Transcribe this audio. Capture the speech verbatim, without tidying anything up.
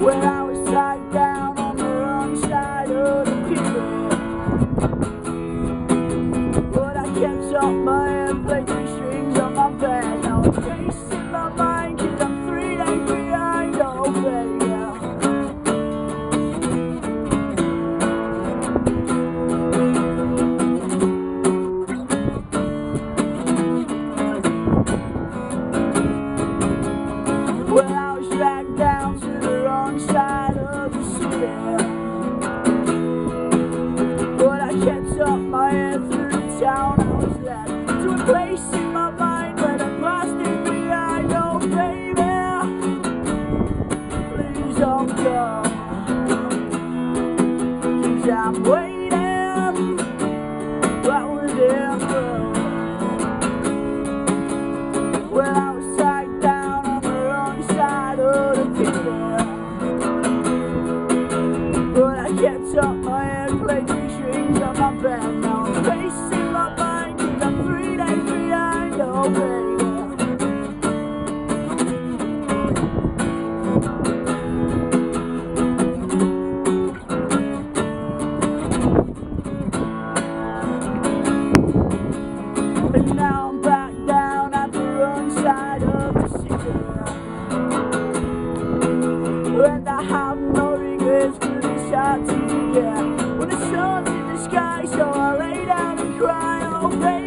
When I was tied down on the wrong side of the pillow, but I kept up my head, played the strings on my bed. Now I'm racing my mind, cause I'm three days behind, oh baby. Well, I was dragged down to the wrong side of the city, but I kept up my head through the town I was led to a place in my mind where the past is behind. Oh baby, please don't go, cause I'm waiting right within the. Well, I was tied down on the wrong side of the pillow, but I kept up my head, played the strings on my bed. Now I'm racing my mind, cause I'm three days behind, oh baby. And now I'm back down at the wrong side of the city, and I have no regrets for this hard to the air. When the sun's in the sky, so I lay down and cry, oh baby.